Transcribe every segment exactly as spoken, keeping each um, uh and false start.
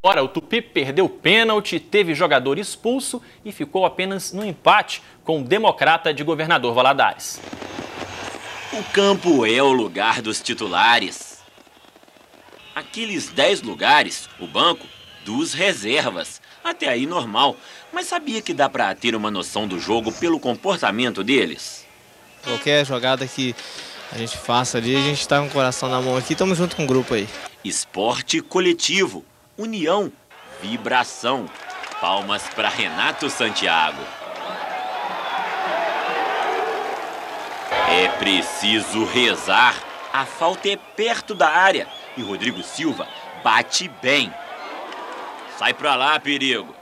Ora, o Tupi perdeu pênalti, teve jogador expulso e ficou apenas no empate com o Democrata de Governador Valadares. O campo é o lugar dos titulares. Aqueles dez lugares, o banco, dos reservas. Até aí normal, mas sabia que dá pra ter uma noção do jogo pelo comportamento deles? Qualquer jogada que a gente faça ali, a gente tá com o coração na mão aqui, estamos junto com o grupo aí. Esporte coletivo, união, vibração. Palmas para Renato Santiago. É preciso rezar. A falta é perto da área e Rodrigo Silva bate bem. Sai pra lá, perigo.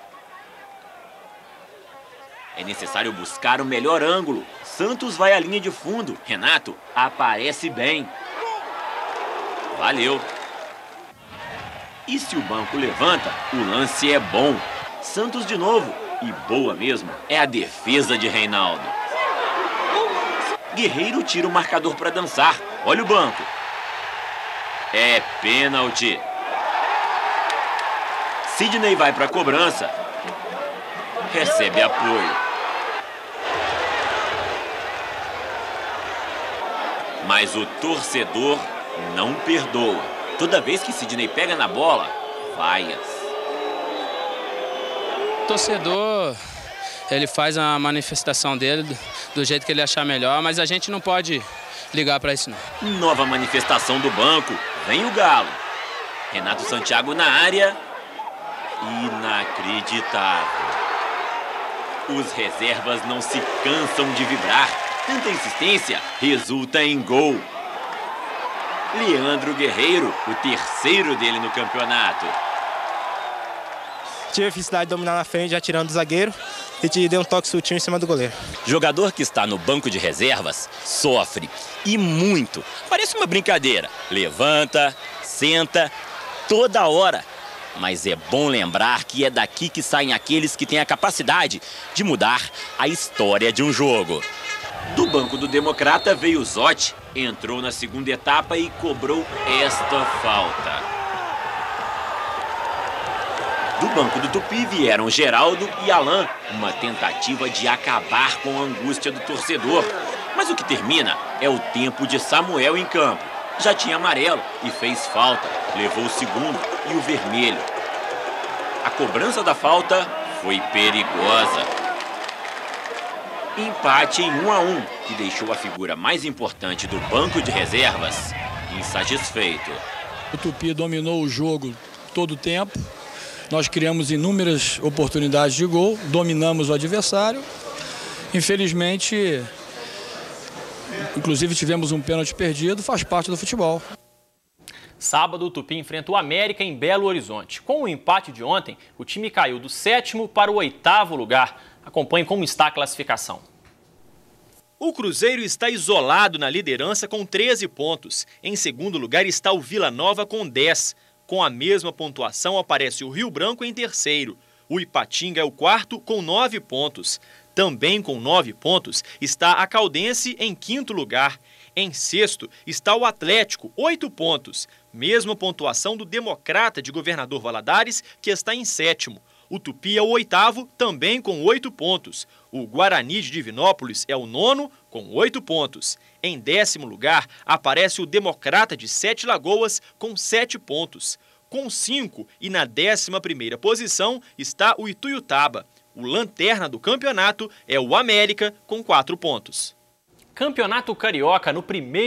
É necessário buscar o melhor ângulo. Santos vai à linha de fundo. Renato aparece bem. Valeu. E se o banco levanta, o lance é bom. Santos de novo. E boa mesmo é a defesa de Reinaldo. Guerreiro tira o marcador para dançar. Olha o banco. É pênalti. Sidney vai para a cobrança. Recebe apoio. Mas o torcedor não perdoa. Toda vez que Sidney pega na bola, vaias. O torcedor, ele faz a manifestação dele do, do jeito que ele achar melhor, mas a gente não pode ligar para isso não. Nova manifestação do banco. Vem o Galo. Renato Santiago na área. Inacreditável. Os reservas não se cansam de vibrar. Tanta insistência resulta em gol. Leandro Guerreiro, o terceiro dele no campeonato. Tive a felicidade de dominar na frente, já tirando do zagueiro, e te dei um toque sutil em cima do goleiro. Jogador que está no banco de reservas sofre, e muito. Parece uma brincadeira. Levanta, senta, toda hora. Mas é bom lembrar que é daqui que saem aqueles que têm a capacidade de mudar a história de um jogo. Do banco do Democrata veio Zotti, entrou na segunda etapa e cobrou esta falta. Do banco do Tupi vieram Geraldo e Alain, uma tentativa de acabar com a angústia do torcedor. Mas o que termina é o tempo de Samuel em campo. Já tinha amarelo e fez falta, levou o segundo e o vermelho. A cobrança da falta foi perigosa. Empate em um a um, que deixou a figura mais importante do banco de reservas insatisfeito. O Tupi dominou o jogo todo o tempo. Nós criamos inúmeras oportunidades de gol, dominamos o adversário. Infelizmente, inclusive tivemos um pênalti perdido, faz parte do futebol. Sábado, o Tupi enfrenta o América em Belo Horizonte. Com o empate de ontem, o time caiu do sétimo para o oitavo lugar. Acompanhe como está a classificação. O Cruzeiro está isolado na liderança com treze pontos. Em segundo lugar está o Vila Nova com dez. Com a mesma pontuação aparece o Rio Branco em terceiro. O Ipatinga é o quarto com nove pontos. Também com nove pontos está a Caldense em quinto lugar. Em sexto está o Atlético, oito pontos. Mesma pontuação do Democrata de Governador Valadares, que está em sétimo. O Tupi é o oitavo, também com oito pontos. O Guarani de Divinópolis é o nono, com oito pontos. Em décimo lugar, aparece o Democrata de Sete Lagoas, com sete pontos. Com cinco e na décima primeira posição está o Ituiutaba. O lanterna do campeonato é o América, com quatro pontos. Campeonato Carioca no primeiro